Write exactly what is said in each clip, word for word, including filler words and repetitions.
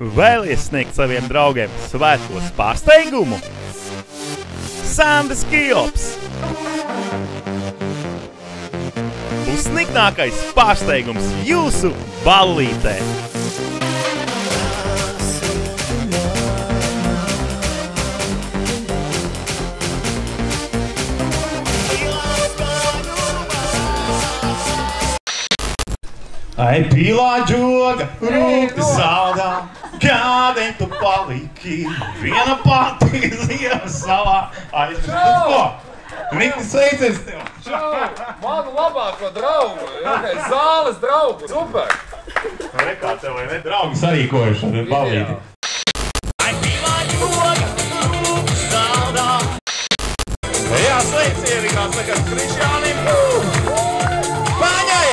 Vēlies sniegt saviem draugiem svētkos pārsteigumu? Sandas Kiops! Būs snignākais pārsteigums jūsu ballītē! Ai, pīlā džoga, rūkti saldā, kādēļ tu paliki, viena pati ziemas salā. Aizmirst ko? Mikls, sveicies tev! Čau! Manu labāko draugu, okay, zāles draugu, super! Re, kā tev, vai ne, draugi sarīkojuši ar ballīti? Ai, pīlā džoga, rūkti saldā. Jā, sveicieni, kāds nekad Krišjānim! Paņai!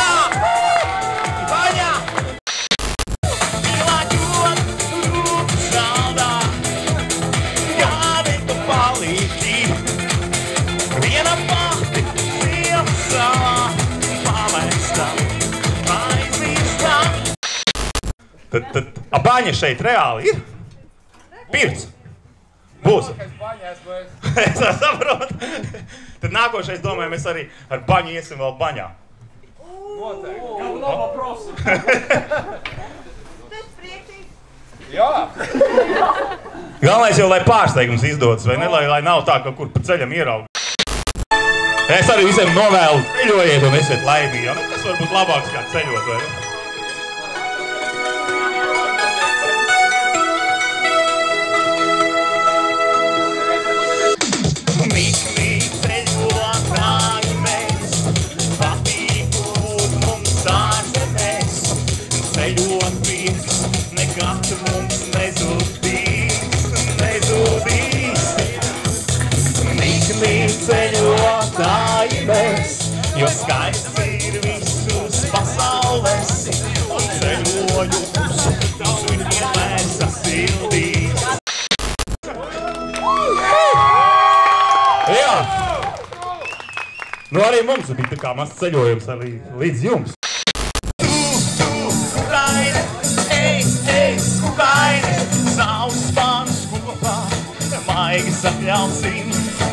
Tad, tad, a baņa šeit reāli ir? Pirts? Būs? Es saprotu. Tad nākošais, domāju, mēs arī ar baņu iesim vēl baņā. Noteikti. Kādu labo prosu. Tas priekšīgs. Jā. Galvenais jau, lai pārsteigums izdodas, vai ne? Lai, lai nav tā, ka kur pa ceļam ierauga. Es arī visiem novēlu ceļojiet un esiet laimīgi. Nu, tas var būt labāks kā ceļot, vai ne? Jo skaists ir visus pasaules, un ceļojumus uz viņiem mēs sasildīs. Jā! Nu arī mums bija tā kā mazs ceļojums arī līdz jums. Tu, tu, kukaine, eis, eis, kukaine, savus spānus kopā, maigi sapļausim.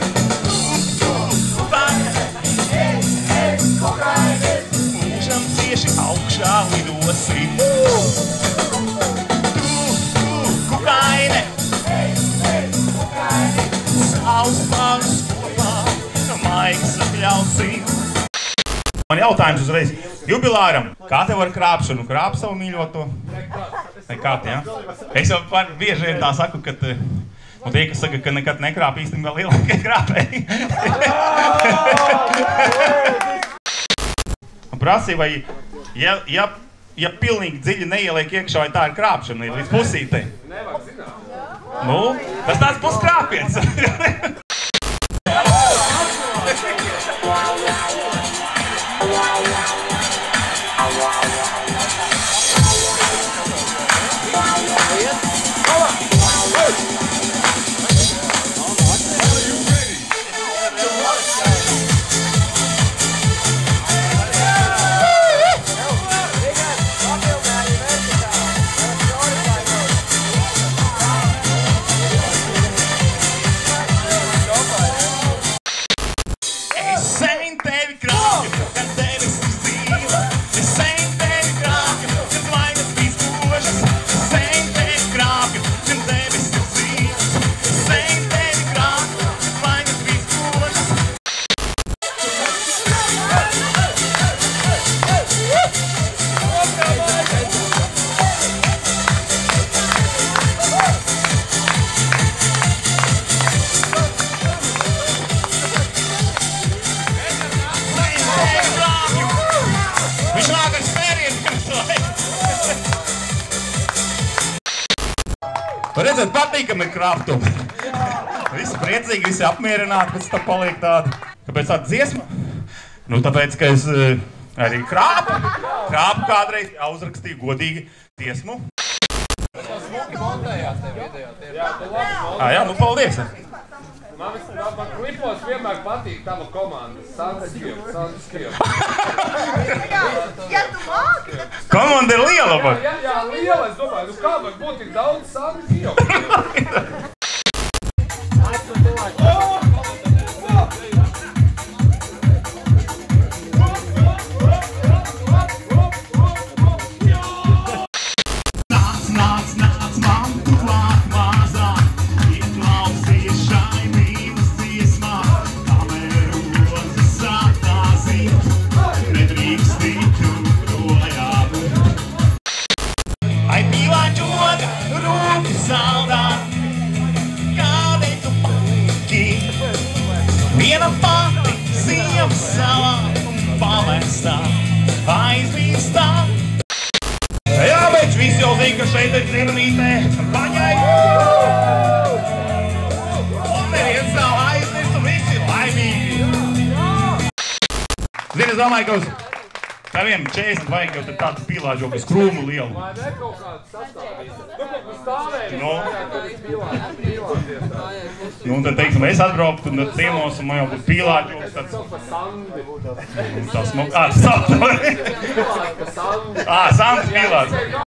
Mūžam cieši augšā lidosim. Tu, tu, kukaine, savus spānus kopā, maigi sapļausim. Man jautājums uzreiz. Jubilāram, kā tev ar krāpšanu? Krāp savu mīļoto? Nekāt, jā? Es jau par bieži vien tā saku, ka un tie, kas saka, ka nekad nekrāp, īstenībā lielākie krāpēji. Prasīja, vai, ja, ja, ja pilnīgi dziļi neieliek iekšā, vai tā ir krāpšana, ir līdz pusītei? Nevajag zināt. Nu, tas tāds būs krāpiens. Redzēt, patīkam ir krāptumi. Visi priecīgi, visi apmierināti, pēc tam paliek tādi. Kāpēc tāda dziesma? Nu, tāpēc, ka es arī krāpu. Krāpu kādreiz uzrakstīju godīgi dziesmu. Tas smuki montējās tev video. Ā, jā, nu paldies. Man, man, man klipos vienmēr patīk tava komanda. Sandis Kijovs, Sandis Kijovs. Ja tu māki, tad tu... Komanda ir liela, bet... Jā, jā, liela, es domāju, nu kā var būt tik daudz Sandis Kijovs? Viena pati ziemas salā un pamestā aizmīstā. Jā, bet visi jau zina, ka šeit ir dzirnītē paņai. Un neviens nav aizmirst un visi laimīgi. Zini, es domāju, ka uz taviem četrdesmit vajag jau tādu pīlāžokas krūmu lielu. Vai ne kaut kāds sastāvīs? Nu, kaut kas stāvēs, Nu. tad es pīlāties tā. Nu, un tad, teiksim, es atbrauktu un tad ciemos un man jau būtu pīlāžokas. Tas sauc par Sandi. Tas mums... Ā, tas sauc par... Pīlāti par Sandi. Ā, Sandis pīlāžokas.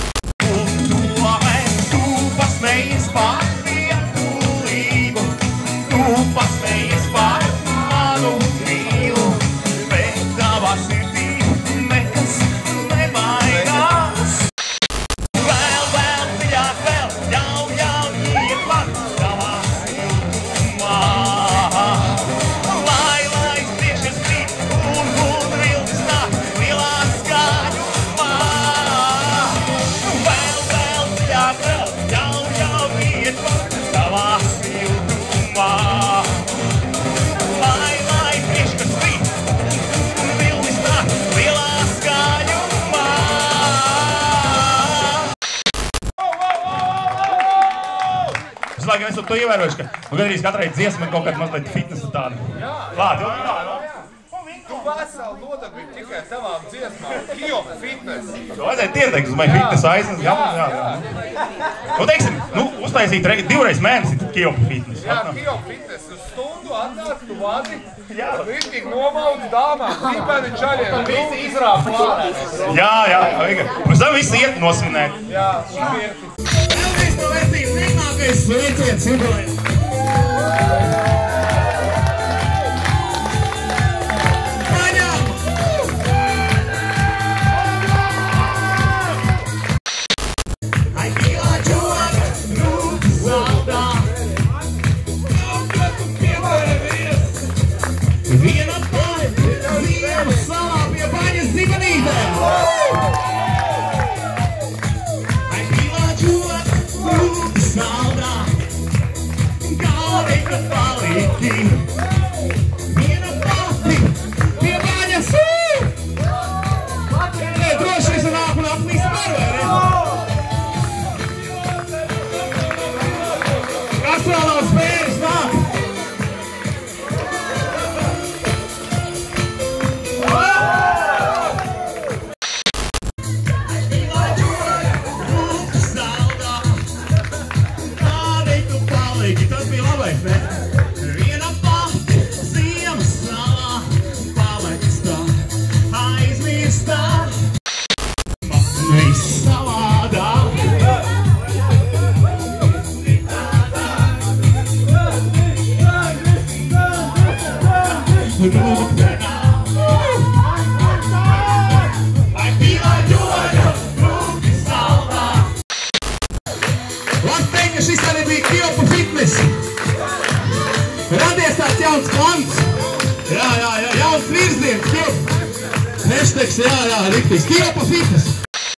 Tu pasmējies par vietulību, tu pasmējies par manu mīlu, bet tavā sirdī nekas nevainās. Vēl, vēl, dziļāk, vēl, jau, jau iet man tavā jūtumā. Lai, lai stiešas krīt un un vilnis nāk lielā skaņumā. Vēl, vēl, dziļāk, vēl, jau, jau iet man tavā jūtumā. Lai, lai stiešas krīt un vilnis nāk lielā skaņumā. Es laikam esmu to ievērojuši, ka nu, gandrīz katrai dziesmai kaut kāda mazliet fitnesa tāda. Klāt, jau tā, nu. Tu veseli nodarbīgi tikai tavām dziesmām. Kijova fitness. To vajadzētu ieteikt, uz mani fitnesa aiznes. Jā, jā, jā. Nu, teiksim, nu, uztaisīt regi, divreiz mēnesi Kijova fitness. Jā, Kijova fitness. Uz stundu atnāc, tu vadi. Jā. Rītīgi nomaudz dāmām. Tīpēni čaļiem. Visi izrāp plānēs. Jā, jā, jā. Mums tam visi iet nosvinēt. Jā, špirti. Vēlreiz to vērtīt, vienākais sveiciens, Sigulēs. Viena pati ziemas salā pie baņas zibenītēm. Ai pīlāģot, rūpi saldā, galvei, kad paliki. Viena pati pie baņas. Nē, droši visi nāk un aplīs par, kas vēl nav spēris nāk? Tas bija labais, ne? Viena pati ziemas salā pamestā, aizmirstā. Viss savādāk. Rūpēnā. Ai pīlāģoļa, rūpi saldā. Vārds teikt, ka šis arī bija Kijova fitness. Radies tāds jauns klants. Jā, jā, jā, jauns virziens, Kijova. Hashtags, jā, jā, riktīgs. Kijova fitness.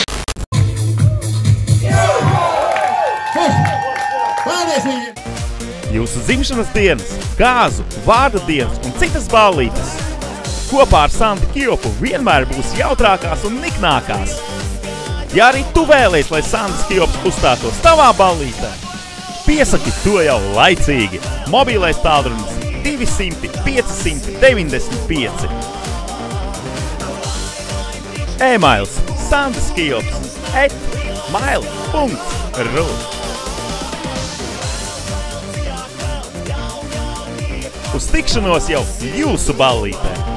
Paldies viņiem! Jūsu dzimšanas dienas, kāzu, vārda dienas un citas ballītes. Kopā ar Sandu Kijovu vienmēr būs jautrākās un niknākās. Ja arī tu vēlies, lai Sandis Kijovs uzstātos tavā ballītē, piesaki to jau laicīgi. Mobilais tālrunis divi simti pieci deviņdesmit pieci. E-mails sandiskijovs et mail punkts ru. Uz tikšanos jau jūsu ballītē!